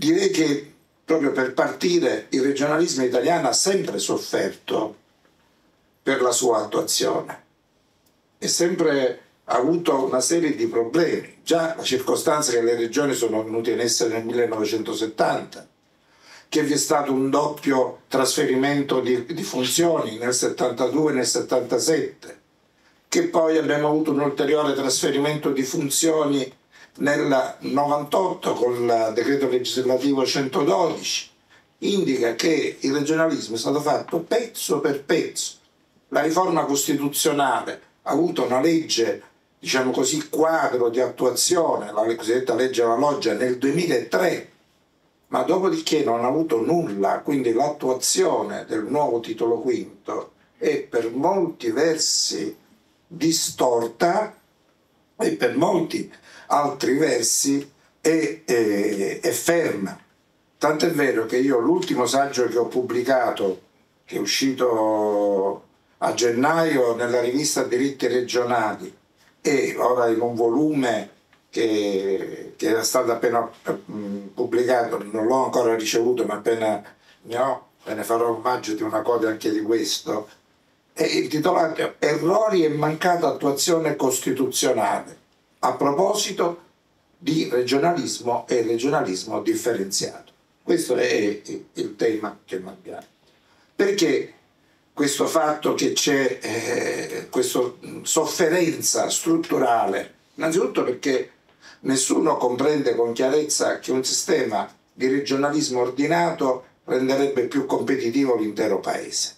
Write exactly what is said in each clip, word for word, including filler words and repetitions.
direi che proprio per partire il regionalismo italiano ha sempre sofferto per la sua attuazione e sempre ha avuto una serie di problemi. Già la circostanza che le regioni sono venute in essere nel millenovecentosettanta, che vi è stato un doppio trasferimento di, di funzioni nel settantadue e nel settantasette, che poi abbiamo avuto un ulteriore trasferimento di funzioni nel novantotto con il decreto legislativo centododici, indica che il regionalismo è stato fatto pezzo per pezzo. La riforma costituzionale ha avuto una legge, diciamo così, quadro di attuazione, la cosiddetta legge alla Loggia, nel duemilatré, ma dopodiché non ha avuto nulla, quindi l'attuazione del nuovo titolo quinto è per molti versi distorta e per molti altri versi è, è, è ferma. Tant'è vero che io l'ultimo saggio che ho pubblicato, che è uscito a gennaio nella rivista Diritti Regionali e ora in un volume che, che era stato appena pubblicato, non l'ho ancora ricevuto ma appena ne ho, ve ne farò omaggio di una copia anche di questo, è intitolato Errori e mancata attuazione costituzionale a proposito di regionalismo e regionalismo differenziato. Questo è il tema che abbiamo. Perché questo fatto che c'è eh, questa sofferenza strutturale? Innanzitutto perché nessuno comprende con chiarezza che un sistema di regionalismo ordinato renderebbe più competitivo l'intero paese.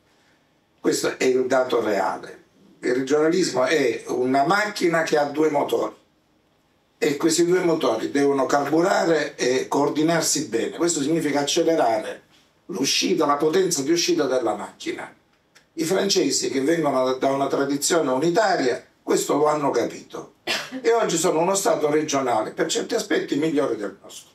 Questo è il dato reale. Il regionalismo è una macchina che ha due motori e questi due motori devono carburare e coordinarsi bene. Questo significa accelerare l'uscita, la potenza di uscita della macchina. I francesi, che vengono da una tradizione unitaria, questo lo hanno capito e oggi sono uno Stato regionale per certi aspetti migliore del nostro.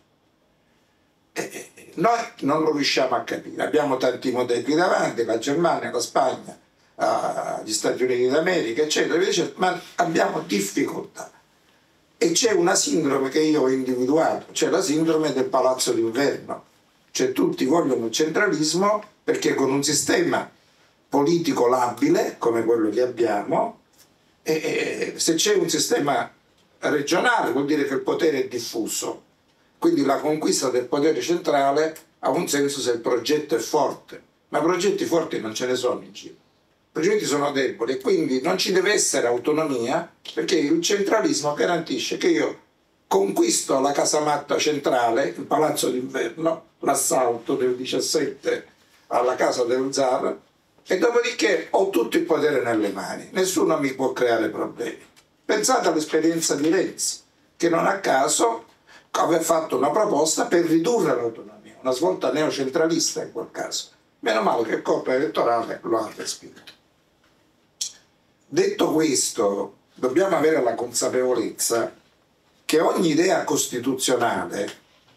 E noi non lo riusciamo a capire, abbiamo tanti modelli davanti, la Germania, la Spagna, gli Stati Uniti d'America, eccetera, ma abbiamo difficoltà. E c'è una sindrome che io ho individuato, c'è la sindrome del palazzo d'inverno, cioè tutti vogliono il centralismo perché con un sistema politico labile come quello che abbiamo, e se c'è un sistema regionale vuol dire che il potere è diffuso, quindi la conquista del potere centrale ha un senso se il progetto è forte, ma progetti forti non ce ne sono in giro. I progetti sono deboli e quindi non ci deve essere autonomia perché il centralismo garantisce che io conquisto la casamatta centrale, il palazzo d'inverno, l'assalto del diciassette alla casa del zar e dopodiché ho tutto il potere nelle mani, nessuno mi può creare problemi. Pensate all'esperienza di Renzi, che non a caso aveva fatto una proposta per ridurre l'autonomia, una svolta neocentralista in quel caso. Meno male che il corpo elettorale lo ha respinto. Detto questo, dobbiamo avere la consapevolezza che ogni idea costituzionale,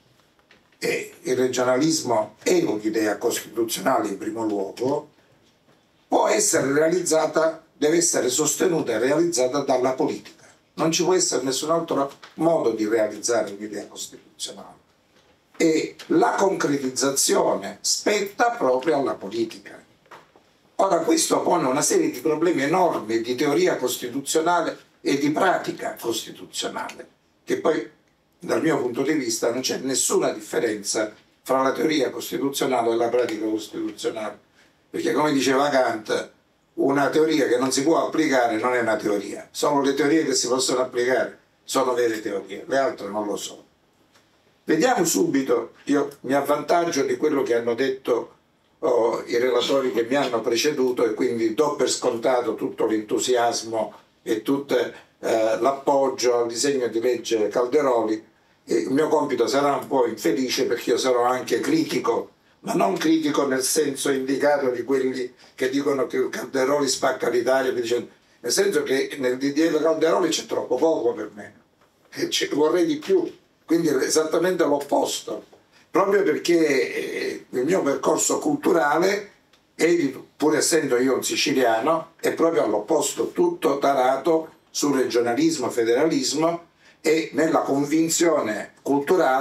e il regionalismo è un'idea costituzionale in primo luogo, può essere realizzata, deve essere sostenuta e realizzata dalla politica. Non ci può essere nessun altro modo di realizzare un'idea costituzionale. E la concretizzazione spetta proprio alla politica. Ora questo pone una serie di problemi enormi di teoria costituzionale e di pratica costituzionale, che poi dal mio punto di vista non c'è nessuna differenza fra la teoria costituzionale e la pratica costituzionale, perché come diceva Kant, una teoria che non si può applicare non è una teoria, solo le teorie che si possono applicare sono vere teorie, le altre non lo sono. Vediamo subito, io mi avvantaggio di quello che hanno detto oh, i relatori che mi hanno preceduto e quindi do per scontato tutto l'entusiasmo e tutto eh, l'appoggio al disegno di legge Calderoli. E il mio compito sarà un po' infelice perché io sarò anche critico, ma non critico nel senso indicato di quelli che dicono che Calderoli spacca l'Italia, nel senso che nel D D L Calderoli c'è troppo poco per me, e vorrei di più, quindi è esattamente l'opposto, proprio perché il mio percorso culturale, è, pur essendo io un siciliano, è proprio all'opposto, tutto tarato sul regionalismo, federalismo e nella convinzione culturale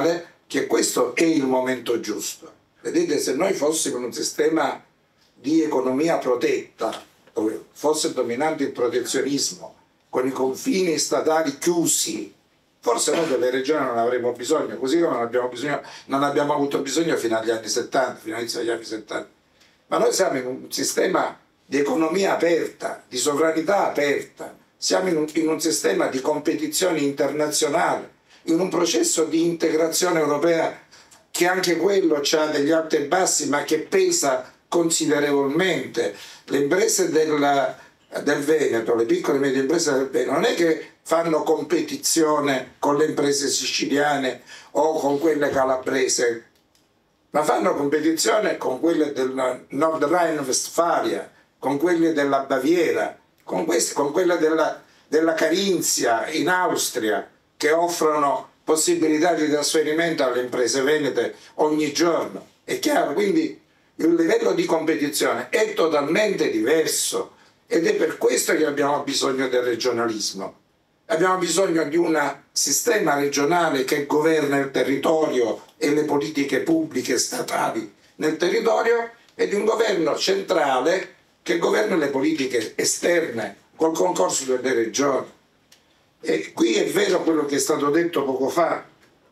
che questo è il momento giusto. Vedete, se noi fossimo in un sistema di economia protetta, dove fosse dominante il protezionismo, con i confini statali chiusi, forse noi delle regioni non avremmo bisogno, così come non abbiamo, bisogno, non abbiamo avuto bisogno fino agli anni settanta, fino all'inizio degli anni settanta. Ma noi siamo in un sistema di economia aperta, di sovranità aperta, siamo in un, in un sistema di competizione internazionale, in un processo di integrazione europea che anche quello ha degli alti e bassi, ma che pesa considerevolmente. Le imprese del, del Veneto, le piccole e medie imprese del Veneto, non è che fanno competizione con le imprese siciliane o con quelle calabrese, ma fanno competizione con quelle del Nord Rhine-Westfalia, con quelle della Baviera, con, queste, con quelle della, della Carinzia in Austria, che offrono possibilità di trasferimento alle imprese venete ogni giorno. È chiaro, quindi il livello di competizione è totalmente diverso ed è per questo che abbiamo bisogno del regionalismo. Abbiamo bisogno di un sistema regionale che governa il territorio e le politiche pubbliche statali nel territorio e di un governo centrale che governa le politiche esterne col concorso delle regioni. E qui è vero quello che è stato detto poco fa,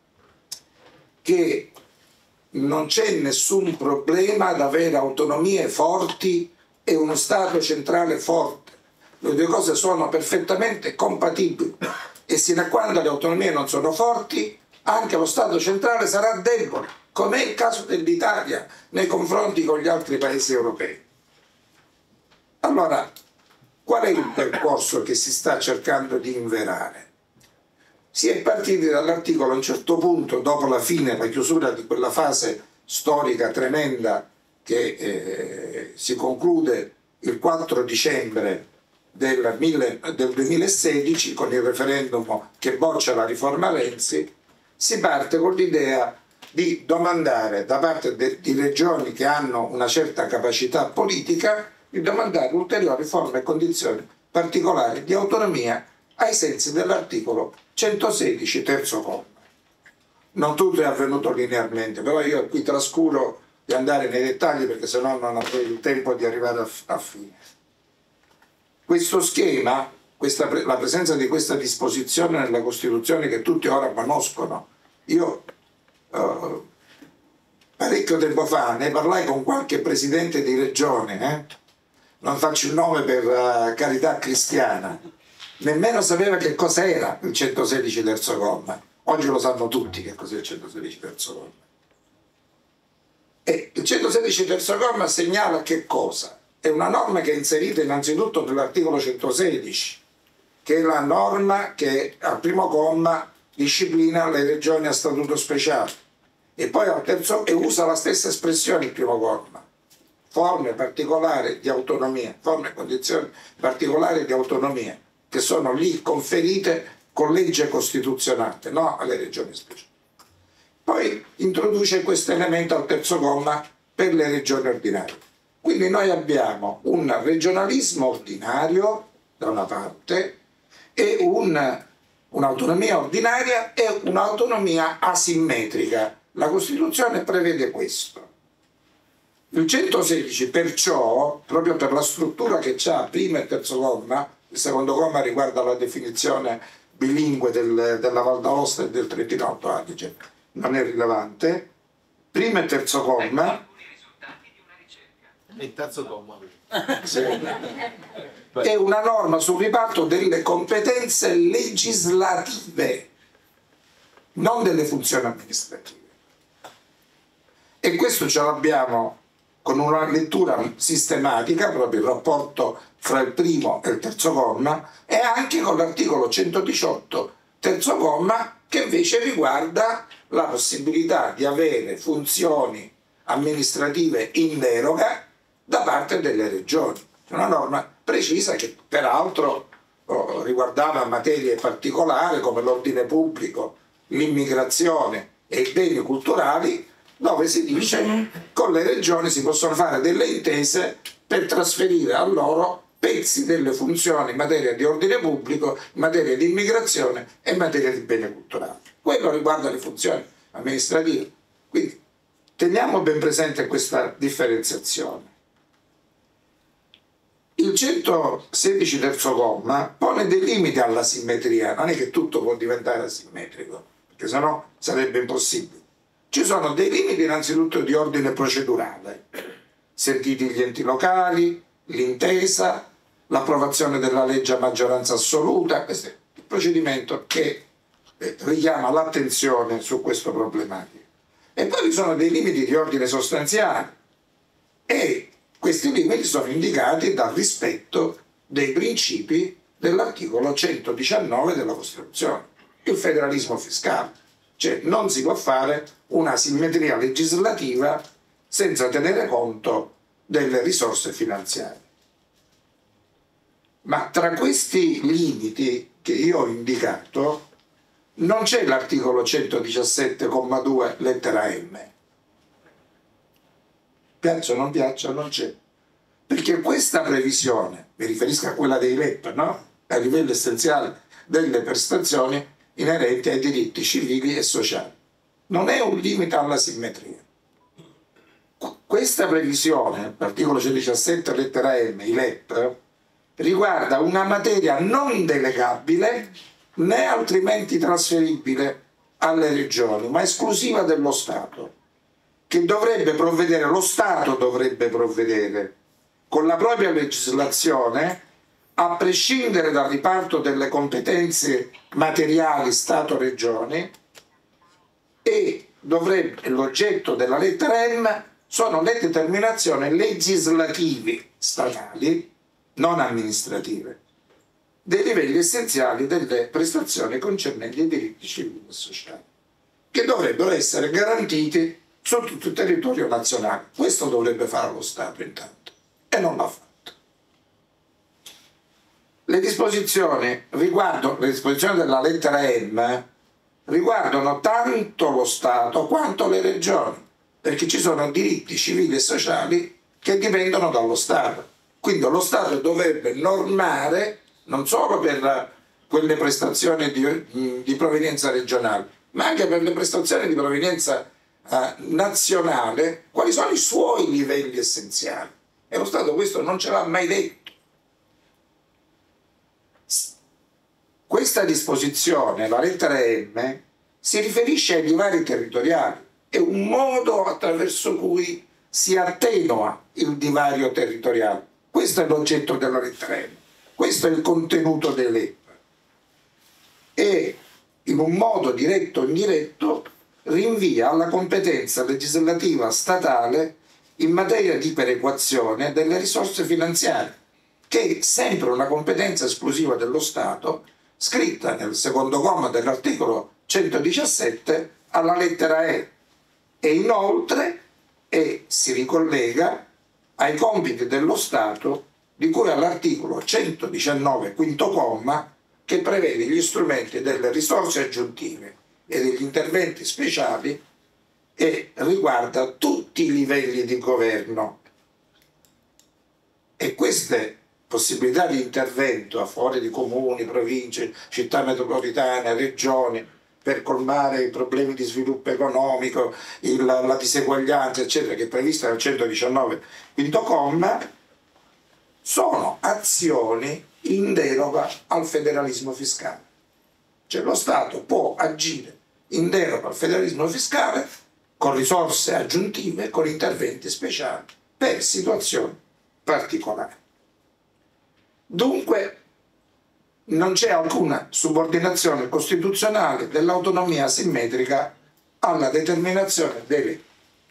che non c'è nessun problema ad avere autonomie forti e uno Stato centrale forte. Le due cose sono perfettamente compatibili e sino a quando le autonomie non sono forti, anche lo Stato centrale sarà debole, come è il caso dell'Italia nei confronti con gli altri paesi europei. Allora, qual è il percorso che si sta cercando di inverare? Si è partiti dall'articolo a un certo punto, dopo la fine, la chiusura di quella fase storica tremenda che eh, si conclude il quattro dicembre del, mille, del duemilasedici con il referendum che boccia la riforma Renzi, si parte con l'idea di domandare da parte de, di regioni che hanno una certa capacità politica di domandare ulteriori forme e condizioni particolari di autonomia ai sensi dell'articolo centosedici terzo comma. Non tutto è avvenuto linearmente, però io qui trascuro di andare nei dettagli perché sennò non avrei il tempo di arrivare a, a fine. Questo schema, questa, la presenza di questa disposizione nella Costituzione che tutti ora conoscono, io eh, parecchio tempo fa ne parlai con qualche presidente di regione, eh? Non faccio il nome per uh, carità cristiana, nemmeno sapeva che cos'era il centosedici terzo comma. Oggi lo sanno tutti che cos'è il centosedici terzo comma. E il centosedici terzo comma segnala che cosa? È una norma che è inserita innanzitutto nell'articolo centosedici, che è la norma che al primo comma disciplina le regioni a statuto speciale, e poi al terzo e usa la stessa espressione il primo comma. Forme particolari di autonomia, forme e condizioni particolari di autonomia, che sono lì conferite con legge costituzionale, no alle regioni speciali. Poi introduce questo elemento al terzo comma per le regioni ordinarie. Quindi noi abbiamo un regionalismo ordinario da una parte e un, un'autonomia ordinaria e un'autonomia asimmetrica. La Costituzione prevede questo. Il centosedici perciò, proprio per la struttura che ha primo e terzo comma, il secondo comma riguarda la definizione bilingue del, della Val d'Aosta e del Trentino Alto Adige, non è rilevante, primo e terzo comma. Il terzo comma. Sì. È una norma sul riparto delle competenze legislative, non delle funzioni amministrative. E questo ce l'abbiamo con una lettura sistematica, proprio il rapporto fra il primo e il terzo comma, e anche con l'articolo centodiciotto terzo comma, che invece riguarda la possibilità di avere funzioni amministrative in deroga da parte delle regioni. Una norma precisa che peraltro oh, riguardava materie particolari come l'ordine pubblico, l'immigrazione e i beni culturali, dove si dice che con le regioni si possono fare delle intese per trasferire a loro pezzi delle funzioni in materia di ordine pubblico, in materia di immigrazione e in materia di beni culturali. Quello riguarda le funzioni amministrativa. Quindi teniamo ben presente questa differenziazione. Il centosedici terzo comma pone dei limiti alla simmetria, non è che tutto può diventare asimmetrico, perché sennò sarebbe impossibile. Ci sono dei limiti innanzitutto di ordine procedurale, sentiti gli enti locali, l'intesa, l'approvazione della legge a maggioranza assoluta. Questo è il procedimento che richiama l'attenzione su questo problematico. E poi vi sono dei limiti di ordine sostanziale e questi limiti sono indicati dal rispetto dei principi dell'articolo centodiciannove della Costituzione, il federalismo fiscale. Cioè non si può fare una simmetria legislativa senza tenere conto delle risorse finanziarie. Ma tra questi limiti che io ho indicato non c'è l'articolo centodiciassette comma due lettera M. Piaccia o non piaccia, non c'è. Perché questa previsione, mi riferisco a quella dei L E P, no? A livello essenziale delle prestazioni inerenti ai diritti civili e sociali, non è un limite alla simmetria. Questa previsione, l'articolo centodiciassette lettera M, i L E P, riguarda una materia non delegabile né altrimenti trasferibile alle regioni, ma esclusiva dello Stato, che dovrebbe provvedere, lo Stato dovrebbe provvedere con la propria legislazione, a prescindere dal riparto delle competenze materiali Stato-Regioni, e dovrebbe, l'oggetto della lettera M sono le determinazioni legislative statali, non amministrative, dei livelli essenziali delle prestazioni concernenti i diritti civili e sociali, che dovrebbero essere garantiti su tutto il territorio nazionale. Questo dovrebbe fare lo Stato intanto, e non l'ha fatto. Le disposizioni riguardo, le disposizioni della lettera M riguardano tanto lo Stato quanto le regioni, perché ci sono diritti civili e sociali che dipendono dallo Stato. Quindi lo Stato dovrebbe normare non solo per quelle prestazioni di, di provenienza regionale, ma anche per le prestazioni di provenienza eh, nazionale, quali sono i suoi livelli essenziali. E lo Stato questo non ce l'ha mai detto. Questa disposizione, la lettera M, si riferisce ai divari territoriali, è un modo attraverso cui si attenua il divario territoriale. Questo è l'oggetto della lettera M, questo è il contenuto dei L E P. E in un modo diretto o indiretto rinvia alla competenza legislativa statale in materia di perequazione delle risorse finanziarie, che è sempre una competenza esclusiva dello Stato, scritta nel secondo comma dell'articolo centodiciassette alla lettera E, e inoltre e si ricollega ai compiti dello Stato di cui all'articolo centodiciannove quinto comma, che prevede gli strumenti delle risorse aggiuntive e degli interventi speciali e riguarda tutti i livelli di governo. E queste possibilità di intervento a favore di comuni, province, città metropolitane, regioni, per colmare i problemi di sviluppo economico, il, la diseguaglianza, eccetera, che è prevista nel centodiciannove quinto comma, sono azioni in deroga al federalismo fiscale. Cioè lo Stato può agire in deroga al federalismo fiscale con risorse aggiuntive, con interventi speciali per situazioni particolari. Dunque non c'è alcuna subordinazione costituzionale dell'autonomia asimmetrica alla determinazione delle.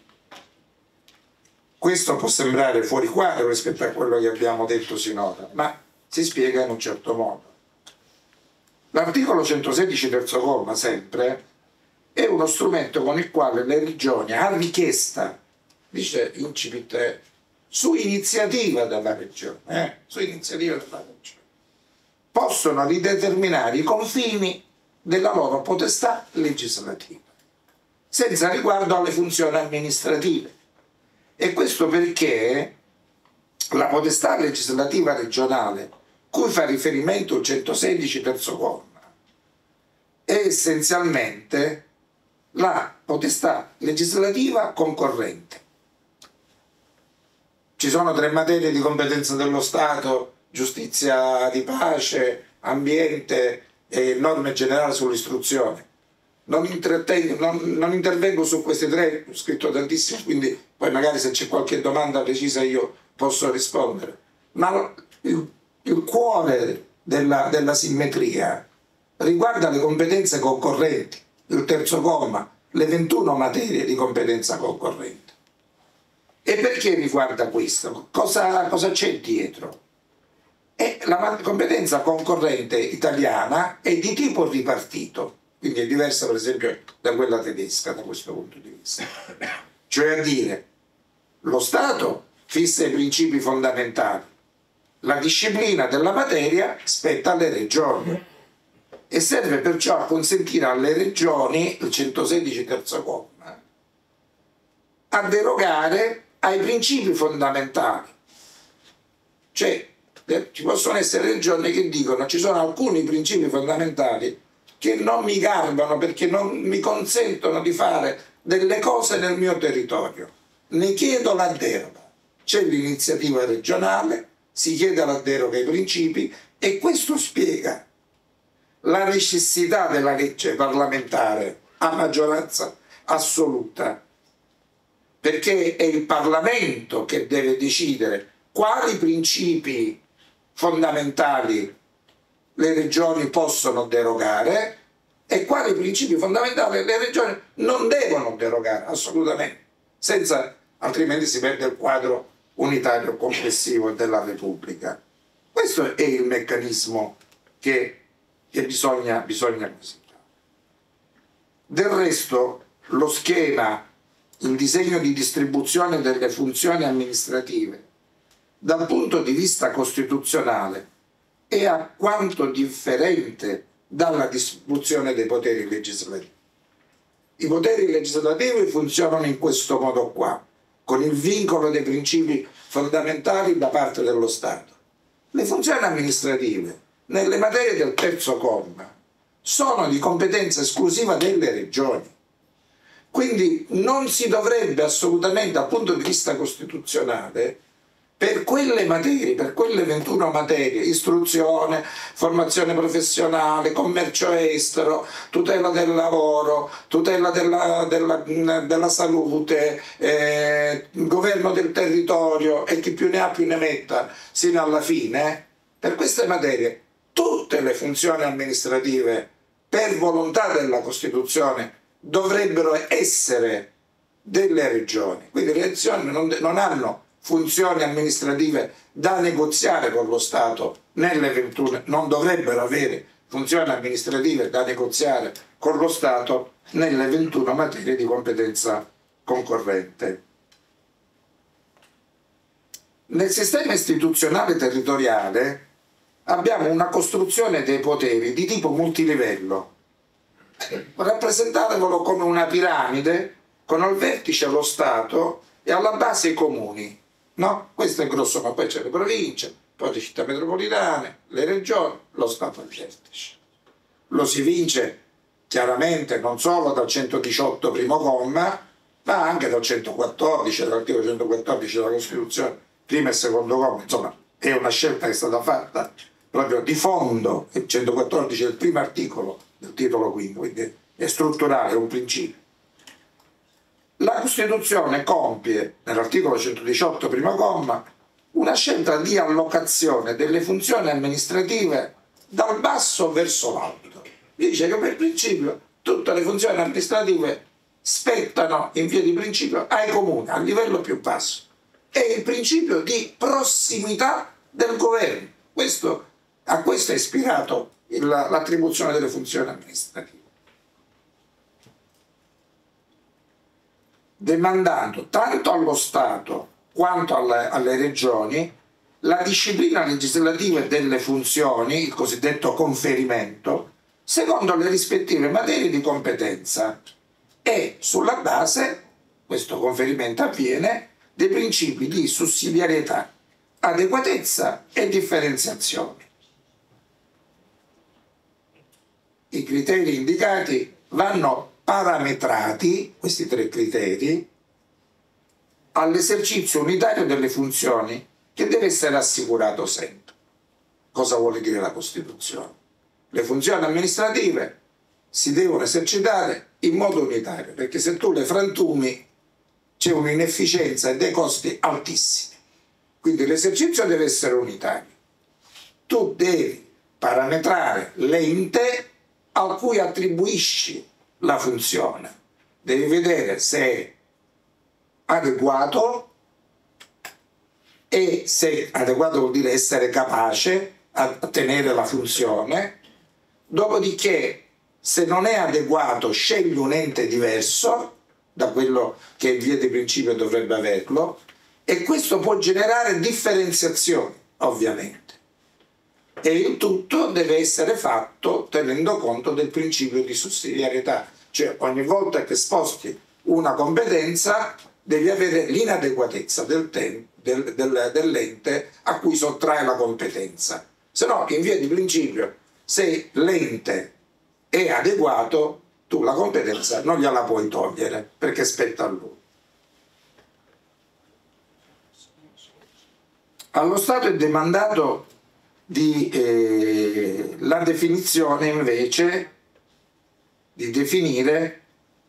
Questo può sembrare fuori quadro rispetto a quello che abbiamo detto sinora, ma si spiega in un certo modo. L'articolo centosedici terzo comma, sempre, è uno strumento con il quale le regioni, a richiesta, dice incipit, su iniziativa della regione, eh, su iniziativa della regione, possono rideterminare i confini della loro potestà legislativa, senza riguardo alle funzioni amministrative. E questo perché la potestà legislativa regionale, cui fa riferimento il centosedici terzo comma, è essenzialmente la potestà legislativa concorrente. Ci sono tre materie di competenza dello Stato: giustizia di pace, ambiente e norme generali sull'istruzione. Non, non, non intervengo su queste tre, ho scritto tantissimo, quindi poi magari se c'è qualche domanda precisa io posso rispondere. Ma il, il cuore della, della simmetria riguarda le competenze concorrenti, il terzo comma, le ventuno materie di competenza concorrente. E perché riguarda questo? Cosa, cosa c'è dietro? E la competenza concorrente italiana è di tipo ripartito, quindi è diversa per esempio da quella tedesca da questo punto di vista. Cioè a dire, lo Stato fissa i principi fondamentali, la disciplina della materia spetta alle regioni e serve perciò a consentire alle regioni, il centosedici terzo comma, a derogare ai principi fondamentali. Cioè ci possono essere regioni che dicono ci sono alcuni principi fondamentali che non mi garbano perché non mi consentono di fare delle cose nel mio territorio. Ne chiedo la deroga. C'è l'iniziativa regionale, si chiede la deroga ai principi e questo spiega la necessità della legge parlamentare a maggioranza assoluta, perché è il Parlamento che deve decidere quali principi fondamentali le regioni possono derogare e quali principi fondamentali le regioni non devono derogare assolutamente, senza, altrimenti si perde il quadro unitario complessivo della Repubblica. Questo è il meccanismo che, che bisogna, bisogna considerare. Del resto, lo schema, il disegno di distribuzione delle funzioni amministrative, dal punto di vista costituzionale, è alquanto differente dalla distribuzione dei poteri legislativi. I poteri legislativi funzionano in questo modo qua, con il vincolo dei principi fondamentali da parte dello Stato. Le funzioni amministrative, nelle materie del terzo comma, sono di competenza esclusiva delle regioni. Quindi non si dovrebbe assolutamente, dal punto di vista costituzionale, per quelle materie, per quelle ventuno materie, istruzione, formazione professionale, commercio estero, tutela del lavoro, tutela della, della, della salute, eh, governo del territorio e chi più ne ha più ne metta sino alla fine, per queste materie tutte le funzioni amministrative per volontà della Costituzione dovrebbero essere delle regioni. Quindi le regioni non, non hanno funzioni amministrative da negoziare con lo Stato nelle ventuno, non dovrebbero avere funzioni amministrative da negoziare con lo Stato nelle ventuno materie di competenza concorrente. Nel sistema istituzionale territoriale abbiamo una costruzione dei poteri di tipo multilivello. Rappresentatevelo come una piramide con al vertice lo Stato e alla base i comuni. No? Questo è grosso, ma poi c'è le province, poi le città metropolitane, le regioni, lo Stato al vertice. Lo si vince chiaramente non solo dal centodiciotto primo comma, ma anche dal centoquattordici, dall'articolo centoquattordici della Costituzione, primo e secondo comma. Insomma, è una scelta che è stata fatta proprio di fondo. Il centoquattordici è il primo articolo del titolo quinto, quindi è strutturale, è un principio. La Costituzione compie, nell'articolo centodiciotto primo comma, una scelta di allocazione delle funzioni amministrative dal basso verso l'alto. Dice che per principio tutte le funzioni amministrative spettano in via di principio ai comuni, a livello più basso. È il principio di prossimità del governo. Questo, a questo è ispirato l'attribuzione delle funzioni amministrative, demandando tanto allo Stato quanto alle, alle regioni la disciplina legislativa delle funzioni, il cosiddetto conferimento, secondo le rispettive materie di competenza e sulla base, questo conferimento avviene, dei principi di sussidiarietà, adeguatezza e differenziazione. I criteri indicati vanno parametrati, questi tre criteri, all'esercizio unitario delle funzioni che deve essere assicurato sempre. Cosa vuole dire la Costituzione? Le funzioni amministrative si devono esercitare in modo unitario, perché se tu le frantumi c'è un'inefficienza e dei costi altissimi. Quindi l'esercizio deve essere unitario. Tu devi parametrare l'ente a cui attribuisci la funzione. Devi vedere se è adeguato, e se adeguato vuol dire essere capace a tenere la funzione. Dopodiché, se non è adeguato, scegli un ente diverso da quello che in via di principio dovrebbe averlo, e questo può generare differenziazioni, ovviamente. E il tutto deve essere fatto tenendo conto del principio di sussidiarietà, cioè ogni volta che sposti una competenza devi avere l'inadeguatezza del del, del, dell'ente a cui sottrae la competenza. Se no, in via di principio, se l'ente è adeguato, tu la competenza non gliela puoi togliere, perché spetta a lui. Allo Stato è demandato di, eh, la definizione invece di definire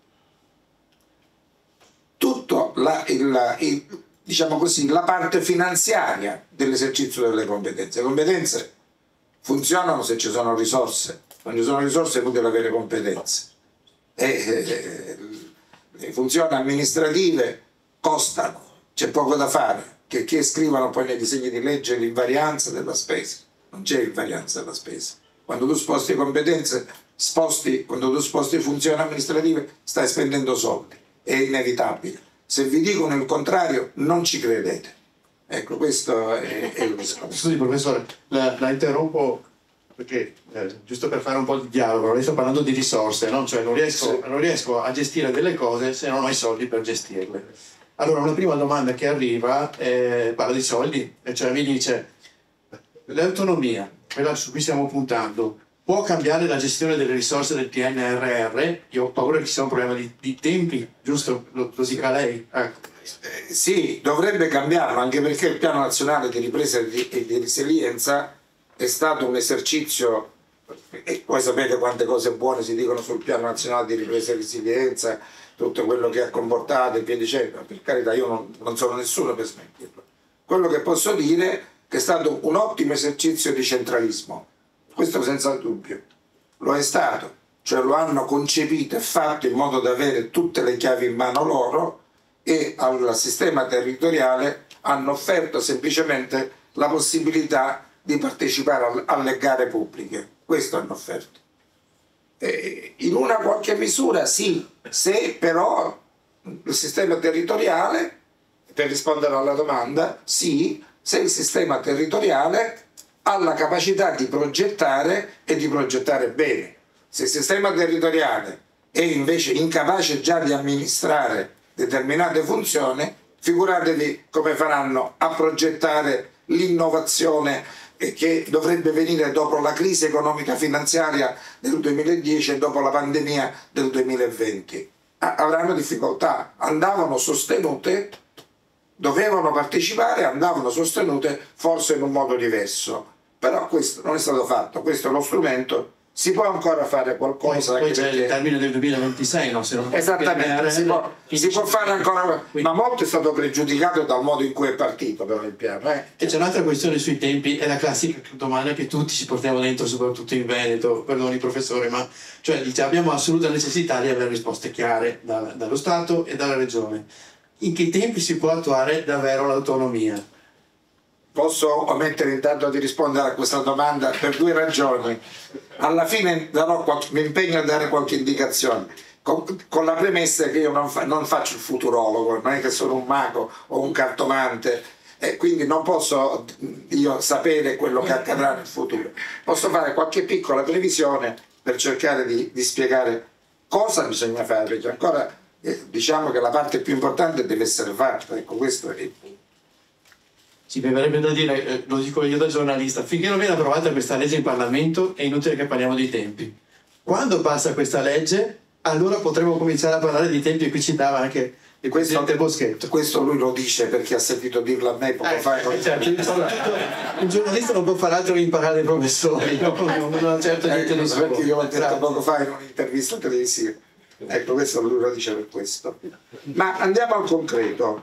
tutto la, il, il, diciamo così, la parte finanziaria dell'esercizio delle competenze. Le competenze funzionano se ci sono risorse, non ci sono risorse è inutile avere competenze. E, eh, le funzioni amministrative costano, c'è poco da fare, che chi scrivono poi nei disegni di legge l'invarianza della spesa. Non c'è invarianza della spesa. Quando tu sposti competenze, sposti, quando tu sposti funzioni amministrative, stai spendendo soldi. È inevitabile. Se vi dicono il contrario, non ci credete. Ecco, questo è, è il discorso. Scusi, professore, la, la interrompo perché, eh, giusto per fare un po' di dialogo, lei sta parlando di risorse, no? Cioè non riesco, non riesco a gestire delle cose se non ho i soldi per gestirle. Allora, una prima domanda che arriva eh, parla di soldi, e cioè mi dice: l'autonomia, quella su cui stiamo puntando, può cambiare la gestione delle risorse del P N R R? Io ho paura che ci sia un problema di, di tempi, giusto? Lo, lo dica lei? Ecco. Eh, sì, dovrebbe cambiarlo, anche perché il Piano Nazionale di Ripresa e di, e di Resilienza è stato un esercizio, e poi sapete quante cose buone si dicono sul Piano Nazionale di Ripresa e Resilienza, tutto quello che ha comportato e via dicendo. Per carità, io non, non sono nessuno per smentirlo. Quello che posso dire è che è stato un ottimo esercizio di centralismo, questo senza dubbio, lo è stato, cioè lo hanno concepito e fatto in modo da avere tutte le chiavi in mano loro, e al sistema territoriale hanno offerto semplicemente la possibilità di partecipare alle gare pubbliche. Questo hanno offerto. E in una qualche misura sì, se però il sistema territoriale, per rispondere alla domanda, sì, se il sistema territoriale ha la capacità di progettare e di progettare bene. Se il sistema territoriale è invece incapace già di amministrare determinate funzioni, figuratevi come faranno a progettare l'innovazione che dovrebbe venire dopo la crisi economica finanziaria del duemiladieci e dopo la pandemia del duemilaventi. Avranno difficoltà, andavano sostenute, dovevano partecipare, andavano sostenute forse in un modo diverso, però questo non è stato fatto, questo è uno strumento. Si può ancora fare qualcosa. Poi, poi c'è il termine del duemilaventisei, no? Se non Esattamente, si può, si può fare ancora, ma molto è stato pregiudicato dal modo in cui è partito però il piano. Eh? E c'è un'altra questione sui tempi, è la classica domanda che tutti ci portiamo dentro, soprattutto in Veneto, perdoni professore, ma cioè dice, abbiamo assoluta necessità di avere risposte chiare da, dallo Stato e dalla Regione. In che tempi si può attuare davvero l'autonomia? Posso omettere intanto di rispondere a questa domanda per due ragioni. Alla fine darò qualche, mi impegno a dare qualche indicazione, con, con la premessa che io non, fa, non faccio il futurologo, non è che sono un mago o un cartomante, e quindi non posso io sapere quello che accadrà nel futuro. Posso fare qualche piccola previsione per cercare di, di spiegare cosa bisogna fare, perché ancora eh, diciamo che la parte più importante deve essere fatta. Ecco, questo è il punto. Sì, mi verrebbe da dire, eh, lo dico io da giornalista, finché non viene approvata questa legge in Parlamento è inutile che parliamo di tempi. Quando passa questa legge allora potremmo cominciare a parlare di tempi, e qui citava anche il presidente Boschetto. Questo lui lo dice perché ha sentito dirlo a me poco Eh, fa. eh, certo, un giornalista non può fare altro che imparare dai professori, no? Non ha certo niente Eh, di suo. perché io l'ho detto poco fa in un'intervista televisiva. Ecco, questo lui lo dice per questo. Ma andiamo al concreto.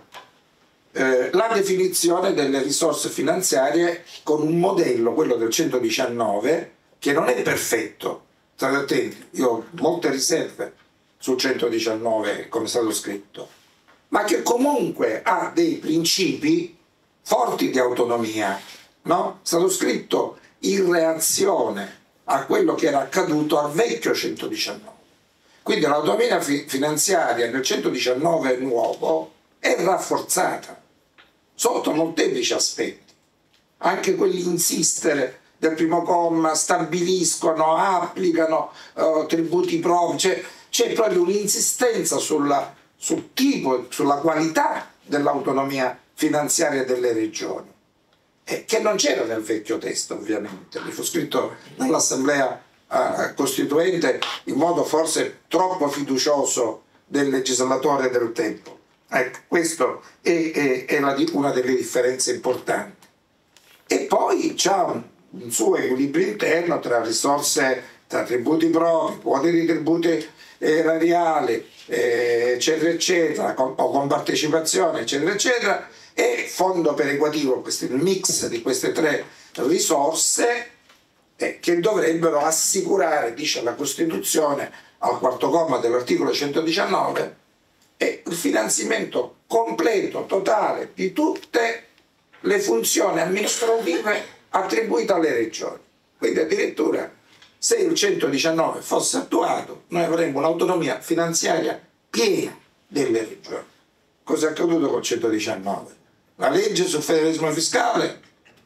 Eh, la definizione delle risorse finanziarie con un modello, quello del centodiciannove, che non è perfetto. State attenti, io ho molte riserve sul centodiciannove come è stato scritto, ma che comunque ha dei principi forti di autonomia, no? È stato scritto in reazione a quello che era accaduto al vecchio centodiciannove. Quindi l'autonomia fi- finanziaria nel centodiciannove nuovo è rafforzata sotto molteplici aspetti, anche quelli insistere del primo comma, stabiliscono, applicano uh, tributi propri, cioè, c'è proprio un'insistenza sulla, sul tipo, sulla qualità dell'autonomia finanziaria delle regioni, eh, che non c'era nel vecchio testo ovviamente, fu scritto dall'Assemblea uh, Costituente in modo forse troppo fiducioso del legislatore del tempo. Ecco, questo è, è, è la, una delle differenze importanti. E poi c'è un, un suo equilibrio interno tra risorse, tra tributi propri, quote di tributi erariali, eh, eccetera, eccetera, con, o con partecipazione, eccetera, eccetera, e fondo perequativo, questo è il mix di queste tre risorse eh, che dovrebbero assicurare, dice la Costituzione, al quarto comma dell'articolo centodiciannove, e il finanziamento completo, totale di tutte le funzioni amministrative attribuite alle regioni. Quindi addirittura se il centodiciannove fosse attuato noi avremmo un'autonomia finanziaria piena delle regioni. Cosa è accaduto col centodiciannove? La legge sul federalismo fiscale,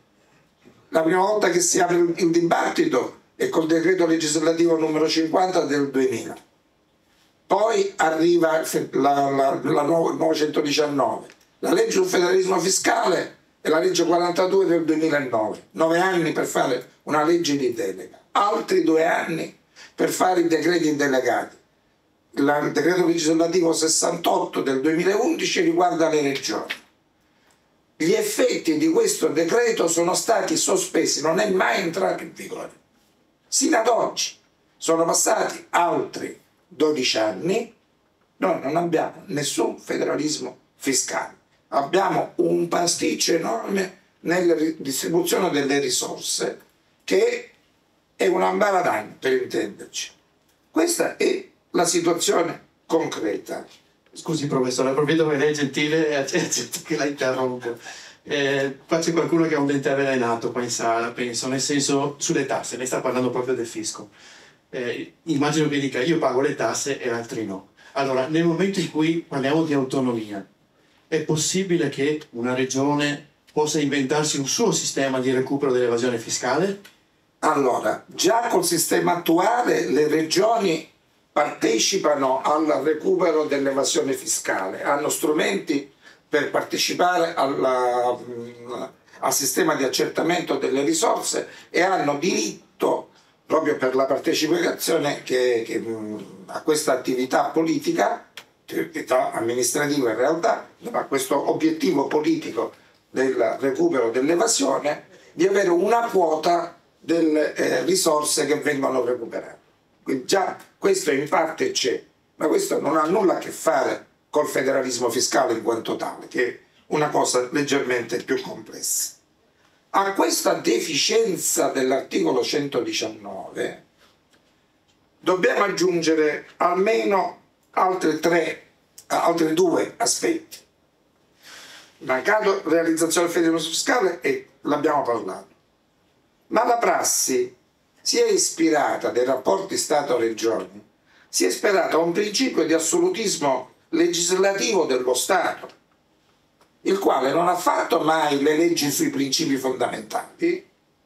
la prima volta che si apre il dibattito è col decreto legislativo numero cinquanta del duemila. Poi arriva la, la, la nuovo, il nuovo centodiciannove, la legge sul federalismo fiscale e la legge quarantadue del duemilanove, nove anni per fare una legge di delega, altri due anni per fare i decreti delegati. Il decreto legislativo sessantotto del duemilaundici riguarda le regioni. Gli effetti di questo decreto sono stati sospesi, non è mai entrato in vigore. Sino ad oggi sono passati altri dodici anni, noi non abbiamo nessun federalismo fiscale, abbiamo un pasticcio enorme nella distribuzione delle risorse che è un ambaradagno, per intenderci. Questa è la situazione concreta. Scusi professore, approfitto che lei è gentile e accetto che la interrompo. Eh, qua c'è qualcuno che ha un dente avvelenato qua in sala, penso, nel senso sulle tasse, lei sta parlando proprio del fisco. Eh, immagino che dica io pago le tasse e altri no. Allora, nel momento in cui parliamo di autonomia, è possibile che una regione possa inventarsi un suo sistema di recupero dell'evasione fiscale? Allora, già col sistema attuale le regioni partecipano al recupero dell'evasione fiscale, hanno strumenti per partecipare alla, al sistema di accertamento delle risorse e hanno diritto proprio per la partecipazione che, che, a questa attività politica, attività amministrativa in realtà, ma questo obiettivo politico del recupero dell'evasione, di avere una quota delle eh, risorse che vengono recuperate. Quindi già questo in parte c'è, ma questo non ha nulla a che fare col federalismo fiscale in quanto tale, che è una cosa leggermente più complessa. A questa deficienza dell'articolo centodiciannove dobbiamo aggiungere almeno altri tre, altri due aspetti. Mancata realizzazione del federalismo fiscale, e l'abbiamo parlato, ma la prassi si è ispirata dei rapporti Stato-Regioni, si è ispirata a un principio di assolutismo legislativo dello Stato, il quale non ha fatto mai le leggi sui principi fondamentali,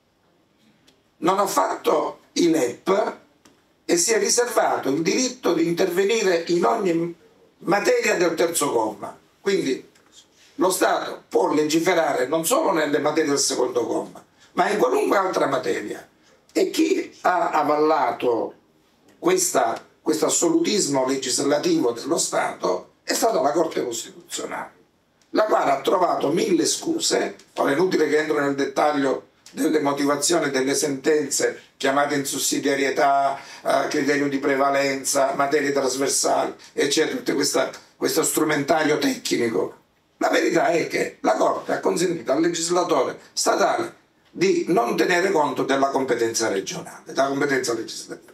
non ha fatto i L E P e si è riservato il diritto di intervenire in ogni materia del terzo comma. Quindi lo Stato può legiferare non solo nelle materie del secondo comma, ma in qualunque altra materia. E chi ha avallato questa questo assolutismo legislativo dello Stato è stata la Corte Costituzionale, la quale ha trovato mille scuse. Ora è inutile che entro nel dettaglio delle motivazioni delle sentenze chiamate in sussidiarietà, eh, criterio di prevalenza, materie trasversali, eccetera, tutto questa, questo strumentario tecnico. La verità è che la Corte ha consentito al legislatore statale di non tenere conto della competenza regionale, della competenza legislativa.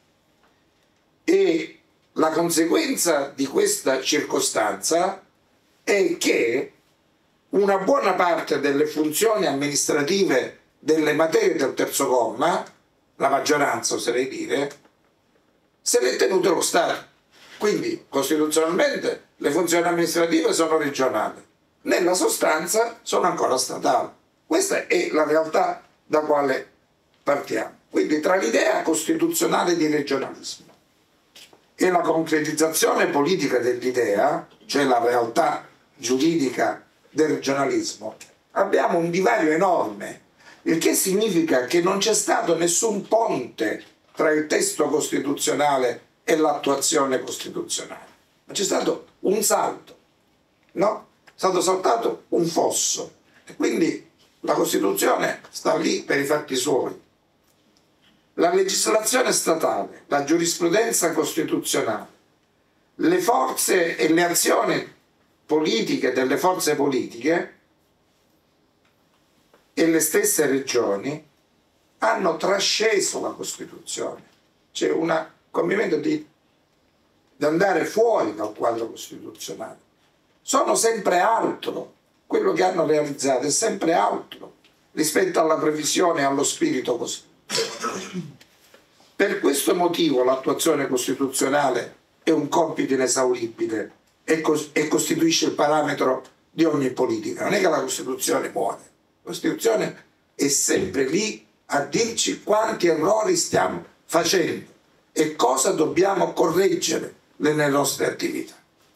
E la conseguenza di questa circostanza è che una buona parte delle funzioni amministrative delle materie del terzo comma, la maggioranza oserei dire, se l'è tenuto lo Stato. Quindi costituzionalmente le funzioni amministrative sono regionali, nella sostanza sono ancora statali. Questa è la realtà da quale partiamo. Quindi tra l'idea costituzionale di regionalismo e la concretizzazione politica dell'idea, cioè la realtà giuridica del regionalismo, abbiamo un divario enorme, il che significa che non c'è stato nessun ponte tra il testo costituzionale e l'attuazione costituzionale, ma c'è stato un salto, no? È stato saltato un fosso, e quindi la Costituzione sta lì per i fatti suoi. La legislazione statale, la giurisprudenza costituzionale, le forze e le azioni politiche delle forze politiche e le stesse regioni hanno trasceso la Costituzione. C'è un convivimento di, di andare fuori dal quadro costituzionale. Sono sempre altro, quello che hanno realizzato è sempre altro rispetto alla previsione e allo spirito costituzionale. Per questo motivo l'attuazione costituzionale è un compito inesauribile e, cos- e costituisce il parametro di ogni politica. Non è che la Costituzione muore, la Costituzione è sempre lì a dirci quanti errori stiamo facendo e cosa dobbiamo correggere nelle nostre attività.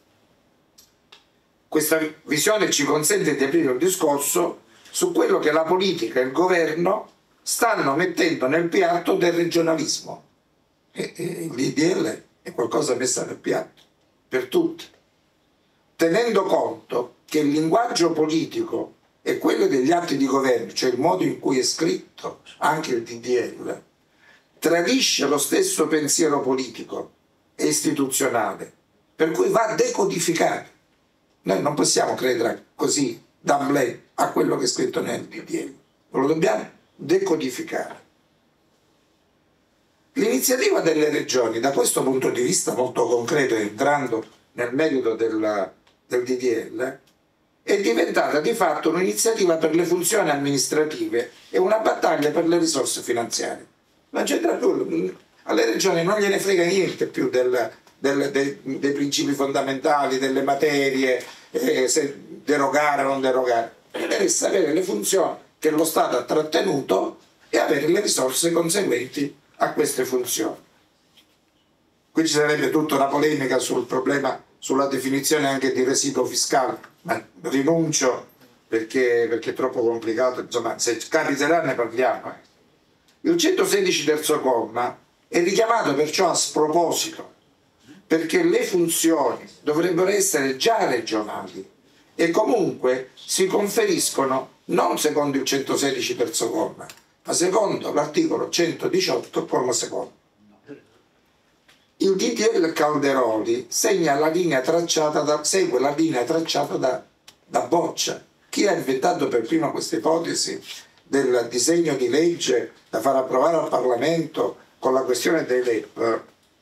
Questa visione ci consente di aprire un discorso su quello che la politica e il governo stanno mettendo nel piatto del regionalismo. E, e l'I D L è qualcosa messo nel piatto per tutti, tenendo conto che il linguaggio politico e quello degli atti di governo, cioè il modo in cui è scritto anche il D D L, tradisce lo stesso pensiero politico e istituzionale, per cui va decodificato. Noi non possiamo credere così d'emblée a quello che è scritto nel D D L, lo dobbiamo decodificare. L'iniziativa delle regioni, da questo punto di vista molto concreto, entrando nel merito del, del D D L, è diventata di fatto un'iniziativa per le funzioni amministrative e una battaglia per le risorse finanziarie. Non c'entra più, alle regioni non gliene frega niente più del, del, dei, dei principi fondamentali, delle materie, eh, se derogare o non derogare. Interessa avere le funzioni che lo Stato ha trattenuto e avere le risorse conseguenti a queste funzioni. Qui ci sarebbe tutta una polemica sul problema, sulla definizione anche di residuo fiscale, ma rinuncio perché, perché è troppo complicato, insomma, se capiterà ne parliamo. Eh. Il centosedici terzo comma è richiamato perciò a sproposito, perché le funzioni dovrebbero essere già regionali e comunque si conferiscono non secondo il centosedici terzo comma, ma secondo l'articolo centodiciotto comma secondo. Il D D L Calderoli segna la linea tracciata da, segue la linea tracciata da, da Boccia. Chi ha inventato per primo questa ipotesi del disegno di legge da far approvare al Parlamento con la questione dei L E P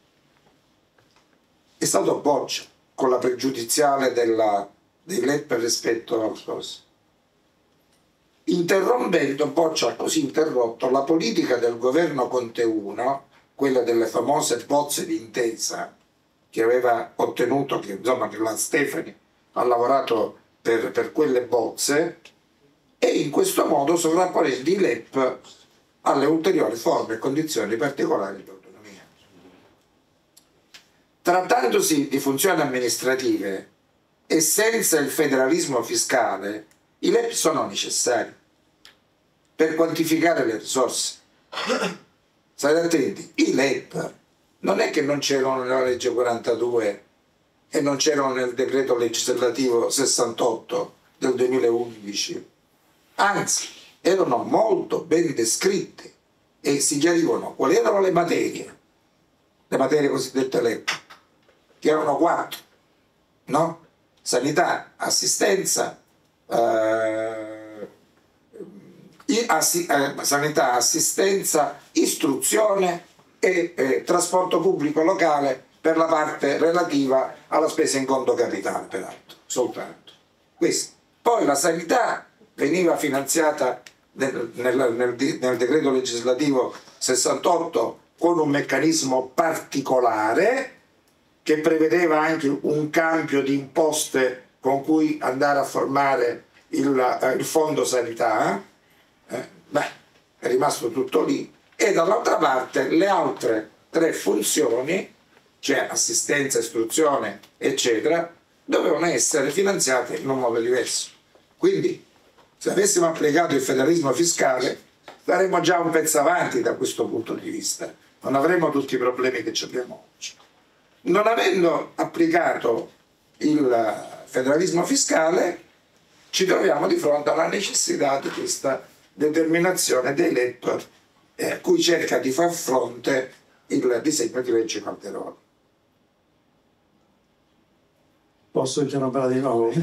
è stato Boccia, con la pregiudiziale della, dei L E P rispetto al coso. Interrompendo, Boccia ha così interrotto la politica del governo Conte uno, quella delle famose bozze di intesa che aveva ottenuto, che insomma che la Stefani ha lavorato per, per quelle bozze, e in questo modo sovrapponendo i L E P alle ulteriori forme e condizioni particolari di autonomia. Trattandosi di funzioni amministrative e senza il federalismo fiscale, i L E P sono necessari per quantificare le risorse. State attenti, i L E P non è che non c'erano nella legge quarantadue e non c'erano nel decreto legislativo sessantotto del duemilaundici, anzi erano molto ben descritte e si chiarivano quali erano le materie, le materie cosiddette L E P, che erano quattro, no? Sanità, assistenza, eh, assi, eh, sanità, assistenza, istruzione e eh, trasporto pubblico locale per la parte relativa alla spesa in conto capitale, peraltro, soltanto. Questo. Poi la sanità veniva finanziata nel, nel, nel, nel decreto legislativo sessantotto con un meccanismo particolare che prevedeva anche un cambio di imposte con cui andare a formare il, eh, il fondo sanità, eh, beh, è rimasto tutto lì, e dall'altra parte le altre tre funzioni, cioè assistenza, istruzione, eccetera, dovevano essere finanziate in un modo diverso. Quindi, se avessimo applicato il federalismo fiscale, saremmo già un pezzo avanti da questo punto di vista, non avremmo tutti i problemi che ci abbiamo oggi. Non avendo applicato il federalismo fiscale, ci troviamo di fronte alla necessità di questa determinazione dei L E P eh, a cui cerca di far fronte il disegno di legge Calderoli. Posso interrompere di nuovo?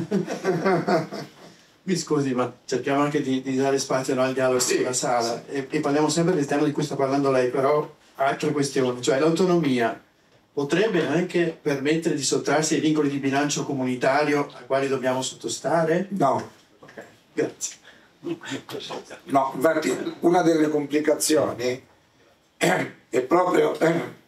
Mi scusi, ma cerchiamo anche di, di dare spazio, no, al dialogo sì, sulla sala e, e parliamo sempre del tema di cui sta parlando lei, però altre questioni, cioè l'autonomia potrebbe anche permettere di sottrarsi ai vincoli di bilancio comunitario ai quali dobbiamo sottostare? No. Ok, grazie. No, infatti una delle complicazioni è proprio,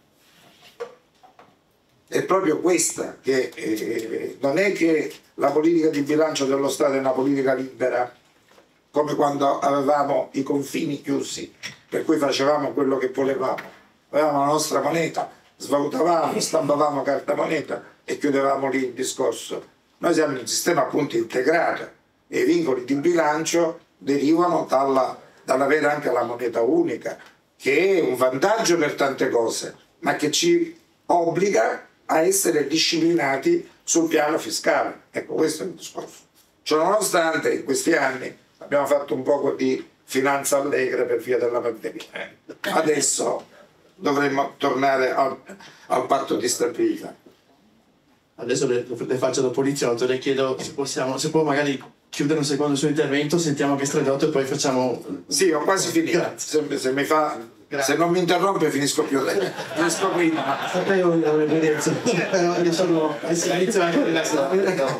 è proprio questa, che eh, non è che la politica di bilancio dello Stato è una politica libera, come quando avevamo i confini chiusi, per cui facevamo quello che volevamo, avevamo la nostra moneta, svalutavamo, stampavamo carta moneta e chiudevamo lì il discorso. Noi siamo in un sistema appunto integrato e i vincoli di bilancio derivano dalla, dall'avere anche la moneta unica, che è un vantaggio per tante cose, ma che ci obbliga a essere disciplinati sul piano fiscale. Ecco, questo è il discorso. Ciononostante, in questi anni abbiamo fatto un po' di finanza allegra per via della pandemia. Adesso dovremmo tornare al, al patto di stabilità. Adesso le, le faccio da poliziotto, le chiedo se possiamo, se può magari chiudere un secondo il suo intervento, sentiamo che è stradotto e poi facciamo... Sì, ho quasi finito. Se, se, mi fa, se non mi interrompe finisco più lei. Finisco prima. Sapevo che avrebbe detto, però io sono al servizio anche della strada.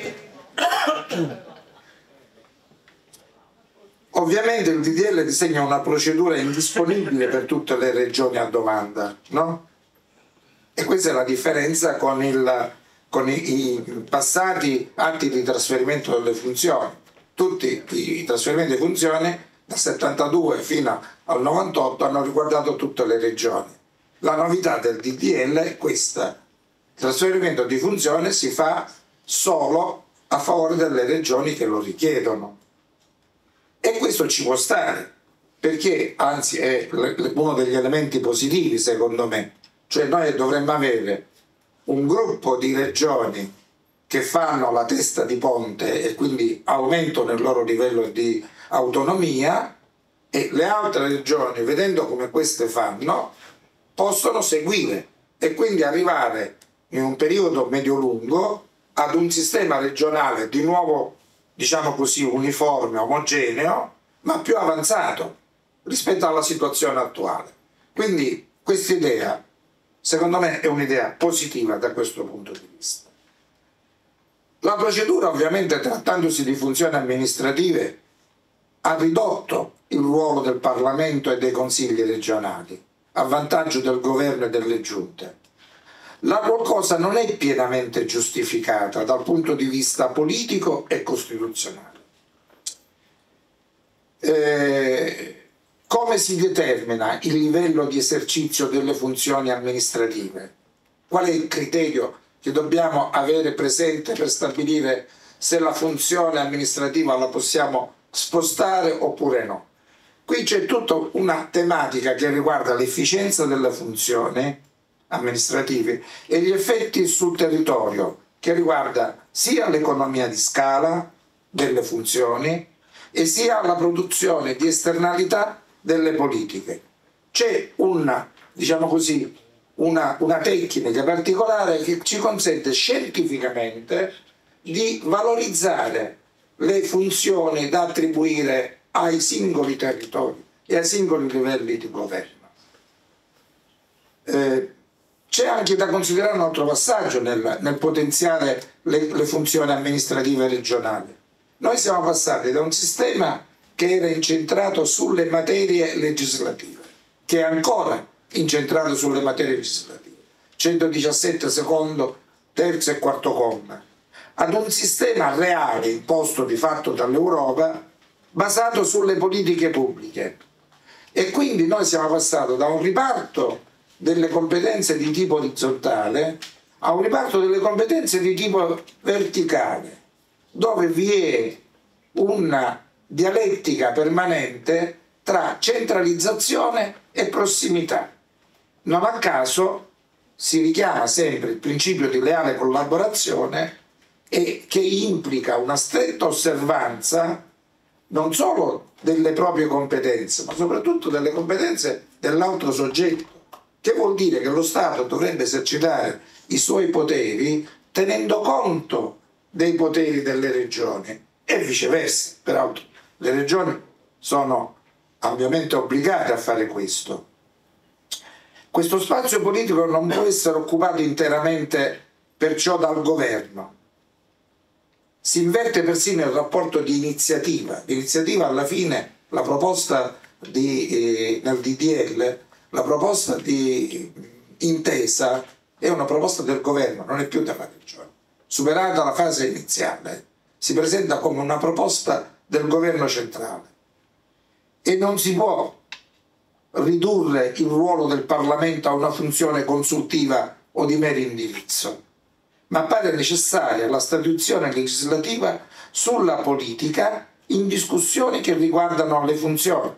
Ovviamente il D D L disegna una procedura indisponibile per tutte le regioni a domanda, no? E questa è la differenza con, il, con i, i passati atti di trasferimento delle funzioni. Tutti i trasferimenti di funzioni dal settantadue fino al novantotto hanno riguardato tutte le regioni. La novità del D D L è questa: il trasferimento di funzione si fa solo a favore delle regioni che lo richiedono. E questo ci può stare, perché anzi è uno degli elementi positivi secondo me, cioè noi dovremmo avere un gruppo di regioni che fanno la testa di ponte e quindi aumentano il loro livello di autonomia, e le altre regioni, vedendo come queste fanno, possono seguire e quindi arrivare in un periodo medio-lungo ad un sistema regionale di nuovo, diciamo così, uniforme, omogeneo, ma più avanzato rispetto alla situazione attuale. Quindi questa idea, secondo me, è un'idea positiva da questo punto di vista. La procedura, ovviamente, trattandosi di funzioni amministrative, ha ridotto il ruolo del Parlamento e dei consigli regionali a vantaggio del governo e delle giunte. La qualcosa non è pienamente giustificata dal punto di vista politico e costituzionale. Eh, come si determina il livello di esercizio delle funzioni amministrative? Qual è il criterio che dobbiamo avere presente per stabilire se la funzione amministrativa la possiamo spostare oppure no? Qui c'è tutta una tematica che riguarda l'efficienza della funzione, amministrativi e gli effetti sul territorio, che riguarda sia l'economia di scala delle funzioni e sia la produzione di esternalità delle politiche. C'è una, diciamo così, una, una tecnica particolare che ci consente scientificamente di valorizzare le funzioni da attribuire ai singoli territori e ai singoli livelli di governo. Eh, c'è anche da considerare un altro passaggio nel, nel potenziare le, le funzioni amministrative regionali. Noi siamo passati da un sistema che era incentrato sulle materie legislative, che è ancora incentrato sulle materie legislative, centodiciassette secondo, terzo e quarto comma, ad un sistema reale imposto di fatto dall'Europa basato sulle politiche pubbliche. E quindi noi siamo passati da un riparto delle competenze di tipo orizzontale a un riparto delle competenze di tipo verticale, dove vi è una dialettica permanente tra centralizzazione e prossimità. Non a caso si richiama sempre il principio di leale collaborazione, e che implica una stretta osservanza non solo delle proprie competenze, ma soprattutto delle competenze dell'altro soggetto, che vuol dire che lo Stato dovrebbe esercitare i suoi poteri tenendo conto dei poteri delle regioni e viceversa. Peraltro le regioni sono ampiamente obbligate a fare questo. Questo spazio politico non può essere occupato interamente perciò dal governo. Si inverte persino il rapporto di iniziativa. L'iniziativa, alla fine, la proposta di, eh, nel D D L, la proposta di intesa è una proposta del governo, non è più della regione. Superata la fase iniziale, si presenta come una proposta del governo centrale e non si può ridurre il ruolo del Parlamento a una funzione consultiva o di mero indirizzo, ma appare necessaria la statuizione legislativa sulla politica in discussioni che riguardano le funzioni.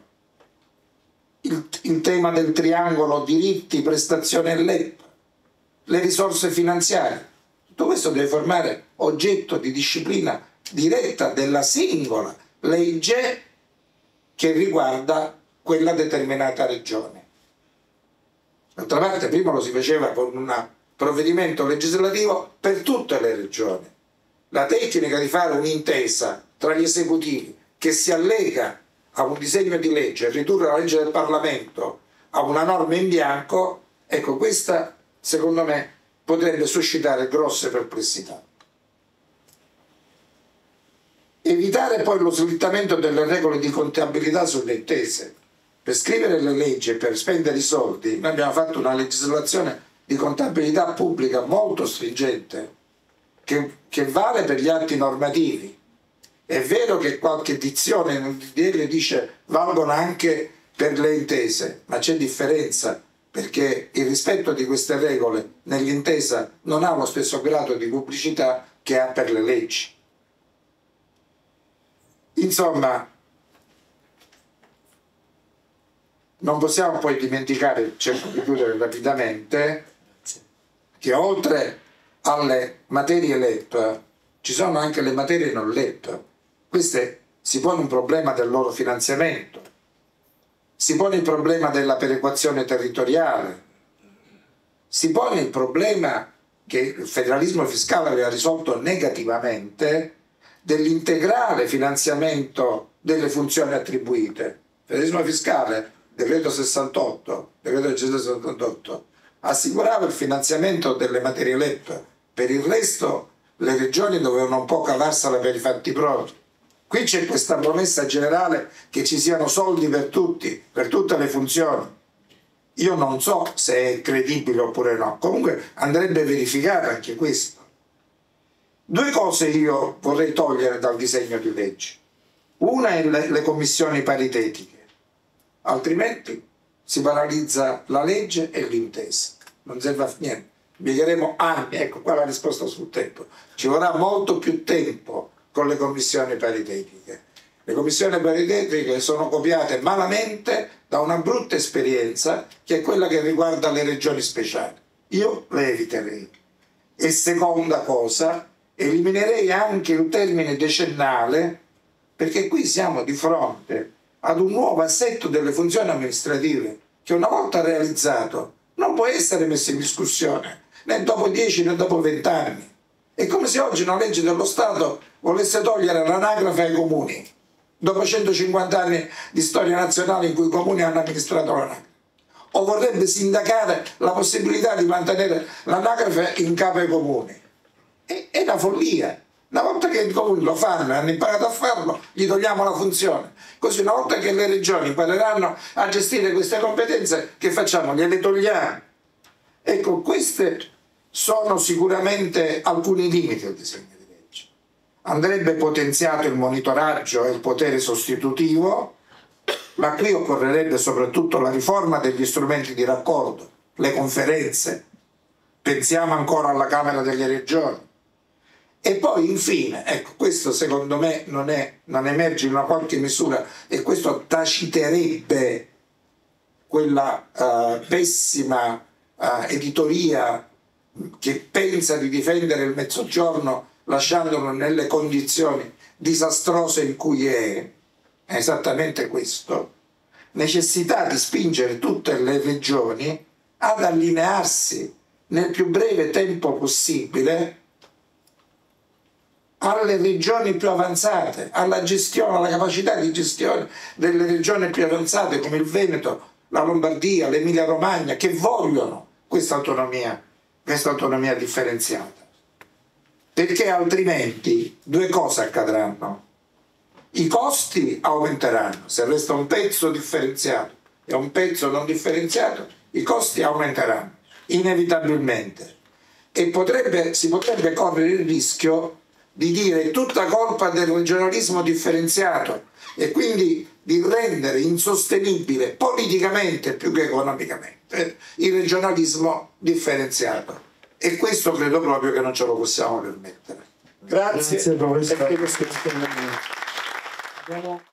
Il, il tema del triangolo diritti, prestazioni e L E P, le risorse finanziarie, tutto questo deve formare oggetto di disciplina diretta della singola legge che riguarda quella determinata regione. D'altra parte prima lo si faceva con un provvedimento legislativo per tutte le regioni. La tecnica di fare un'intesa tra gli esecutivi che si allega a un disegno di legge e ridurre la legge del Parlamento a una norma in bianco, ecco, questa secondo me potrebbe suscitare grosse perplessità. Evitare poi lo slittamento delle regole di contabilità sulle intese. Per scrivere le leggi e per spendere i soldi, noi abbiamo fatto una legislazione di contabilità pubblica molto stringente, che, che vale per gli atti normativi. È vero che qualche dizione nel D D L dice valgono anche per le intese, ma c'è differenza, perché il rispetto di queste regole nell'intesa non ha lo stesso grado di pubblicità che ha per le leggi. Insomma, non possiamo poi dimenticare, cerco di chiudere rapidamente, che oltre alle materie L E P ci sono anche le materie non L E P. Queste si pone un problema del loro finanziamento, si pone il problema della perequazione territoriale, si pone il problema che il federalismo fiscale aveva risolto negativamente dell'integrale finanziamento delle funzioni attribuite. Il federalismo fiscale, decreto sessantotto, decreto legislativo settantotto, assicurava il finanziamento delle materie L E P, per il resto le regioni dovevano un po' cavarsela per i fatti propri. Qui c'è questa promessa generale che ci siano soldi per tutti, per tutte le funzioni. Io non so se è credibile oppure no, comunque andrebbe verificata anche questo. Due cose io vorrei togliere dal disegno di legge. Una è le, le commissioni paritetiche, altrimenti si paralizza la legge e l'intesa. Non serve a niente. Spiegheremo anni, ecco qua la risposta sul tempo. Ci vorrà molto più tempo con le commissioni paritetiche. Le commissioni paritetiche sono copiate malamente da una brutta esperienza che è quella che riguarda le regioni speciali. io le eviterei. E seconda cosa, eliminerei anche il termine decennale, perché qui siamo di fronte ad un nuovo assetto delle funzioni amministrative che una volta realizzato non può essere messo in discussione né dopo dieci né dopo vent'anni. È come se oggi una legge dello Stato volesse togliere l'anagrafe ai comuni dopo centocinquanta anni di storia nazionale in cui i comuni hanno amministrato l'anagrafe, o vorrebbe sindacare la possibilità di mantenere l'anagrafe in capo ai comuni. È, è una follia. Una volta che i comuni lo fanno e hanno imparato a farlo, gli togliamo la funzione. Così una volta che le regioni impareranno a gestire queste competenze, che facciamo? Gliele togliamo. Ecco, questi sono sicuramente alcuni limiti del disegno di legge. Andrebbe potenziato il monitoraggio e il potere sostitutivo, ma qui occorrerebbe soprattutto la riforma degli strumenti di raccordo, le conferenze. Pensiamo ancora alla Camera delle Regioni. E poi infine, ecco, questo secondo me non, è, non emerge in una qualche misura, e questo taciterebbe quella uh, pessima uh, editoria che pensa di difendere il Mezzogiorno lasciandolo nelle condizioni disastrose in cui è, è esattamente questo: necessità di spingere tutte le regioni ad allinearsi nel più breve tempo possibile alle regioni più avanzate, alla gestione, alla capacità di gestione delle regioni più avanzate come il Veneto, la Lombardia, l'Emilia Romagna, che vogliono questa autonomia, questa autonomia differenziata. Perché altrimenti due cose accadranno: i costi aumenteranno, se resta un pezzo differenziato e un pezzo non differenziato, i costi aumenteranno inevitabilmente, e potrebbe, si potrebbe correre il rischio di dire tutta colpa del regionalismo differenziato e quindi di rendere insostenibile politicamente più che economicamente il regionalismo differenziato, e questo credo proprio che non ce lo possiamo permettere. Grazie. Grazie professore.